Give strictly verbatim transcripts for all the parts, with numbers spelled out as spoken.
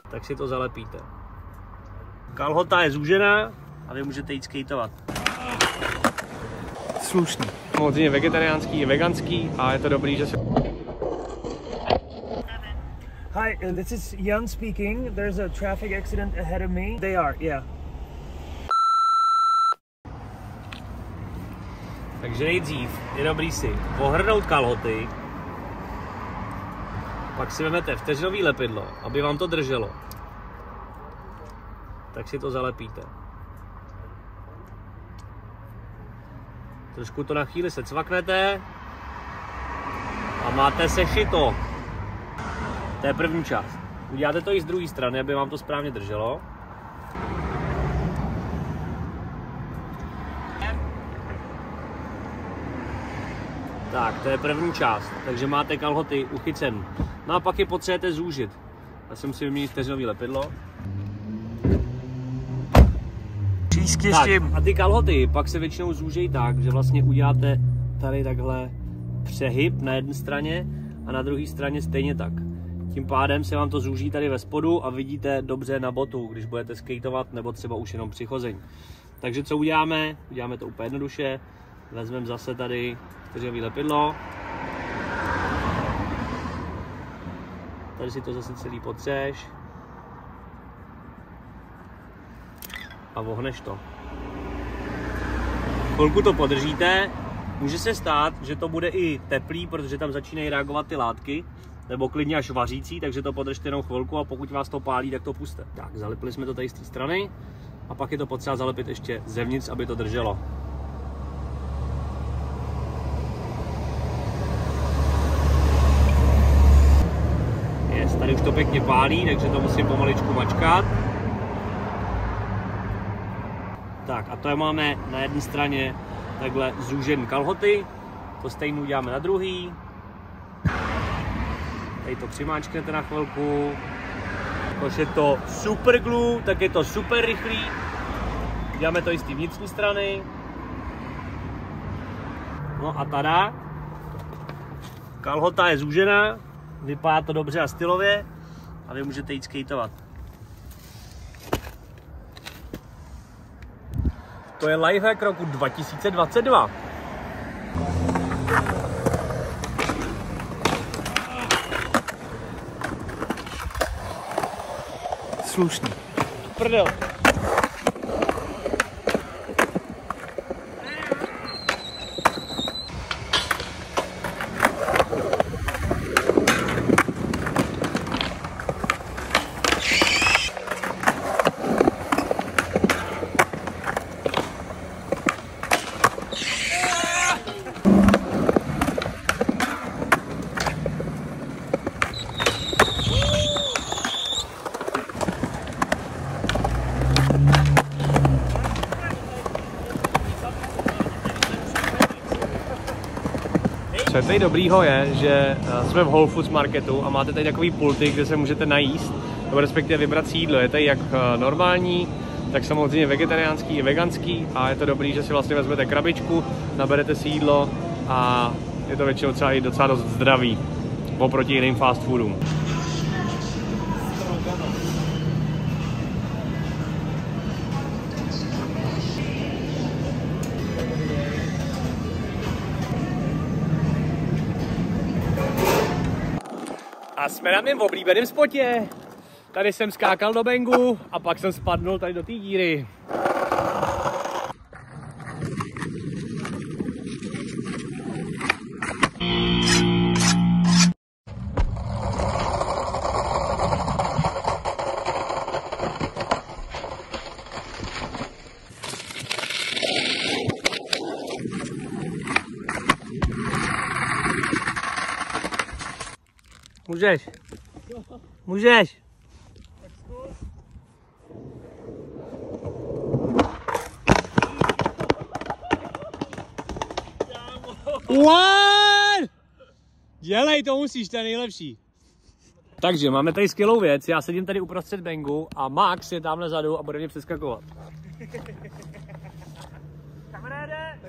tak si to zalepíte. Kalhota je zúžená a vy můžete jít skateovat. Slušný. Samozřejmě vegetariánský i veganský a je to dobrý, že se... Hi, uh, this is Jan speaking. There's a traffic accident ahead of me. They are, yeah. Takže nejdřív je dobrý si pohrnout kalhoty, pak si vezmete vteřinový lepidlo, aby vám to drželo. Tak si to zalepíte. Trošku to na chvíli se cvaknete a máte sešito. To je první část. Uděláte to i z druhé strany, aby vám to správně drželo. Tak, to je první část, takže máte kalhoty uchycen. No a pak je potřebujete zúžit. Já jsem si vyměnil vteřinový lepidlo. Tak, a ty kalhoty pak se většinou zúžejí tak, že vlastně uděláte tady takhle přehyb na jedné straně a na druhé straně stejně tak. Tím pádem se vám to zúží tady ve spodu a vidíte dobře na botu, když budete skateovat nebo třeba už jenom při chození. Takže co uděláme? Uděláme to úplně jednoduše. Vezmeme zase tady vteřinový lepidlo. Tady si to zase celý potřeš. A vohneš to. Chvilku to podržíte. Může se stát, že to bude i teplý, protože tam začínají reagovat ty látky. Nebo klidně až vařící, takže to podržte jenom chvilku a pokud vás to pálí, tak to puste. Tak, zalepili jsme to tady z té strany a pak je to potřeba zalepit ještě zevnitř, aby to drželo. Yes, tady už to pěkně pálí, takže to musím pomaličku mačkat. Tak a to je máme na jedné straně takhle zúžený kalhoty, to stejnou uděláme na druhý. Tady to přimáčknete na chvilku. Když je to super glue, tak je to super rychlý. Děláme to i z té vnitřní strany. No a tada. Kalhota je zúžená, vypadá to dobře a stylově a vy můžete jít skateovat. To je lifehack roku dva tisíce dvacet dva. Slušný. Prdel. Co je tady dobrýho je, že jsme v Whole Foods marketu a máte tady takový pulty, kde se můžete najíst, nebo respektive vybrat si jídlo. Je tady jak normální, tak samozřejmě vegetariánský i veganský a je to dobrý, že si vlastně vezmete krabičku, naberete si jídlo a je to většinou třeba i docela dost zdravý oproti jiným fast foodům. A jsme na mém oblíbeném spotě. Tady jsem skákal do bengu a pak jsem spadnul tady do té díry. Můžeš. Můžeš. What? Dělej, to musíš, to je nejlepší. Takže máme tady skvělou věc, já sedím tady uprostřed bengu a Max je tamhle zadu a bude mě přeskakovat. Kamaráde!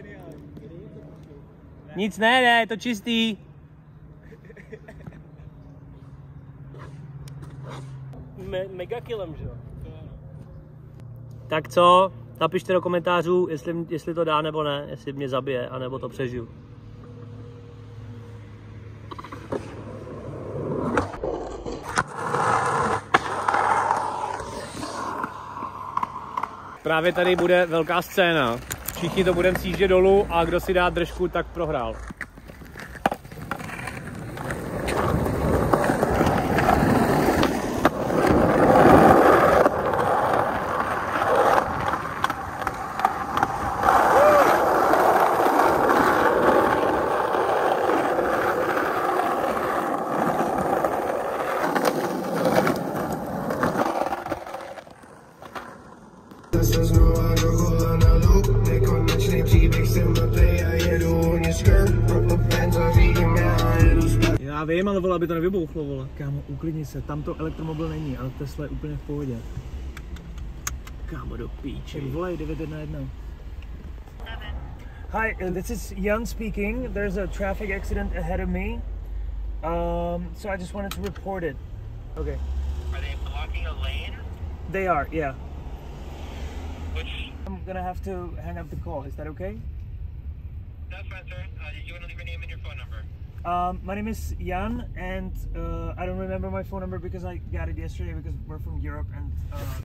Nic ne, ne, je to čistý. me, megakillem, že jo? Tak co? Napište do komentářů, jestli, jestli to dá nebo ne, jestli mě zabije, anebo to přežiju. Právě tady bude velká scéna. Všichni to budeme sjíždět dolů a kdo si dá držku, tak prohrál. Já vím, ale vole, aby to nevybouchlo, vole. Kámo, uklidni se, tam to elektromobil není, ale Tesla je úplně v pohodě. Kámo, do píči. Volej devět jedna jedna. Hi, uh, this is Jan speaking. There's a traffic accident ahead of me. Um, so I just wanted to report it. Okay. Are they blocking a lane? They are, yeah. Which? I'm gonna have to hang up the call. Is that okay? That's fine, sir. Uh, did you want to leave your name and your phone number? Um, my name is Jan, and uh, I don't remember my phone number because I got it yesterday because we're from Europe and. Uh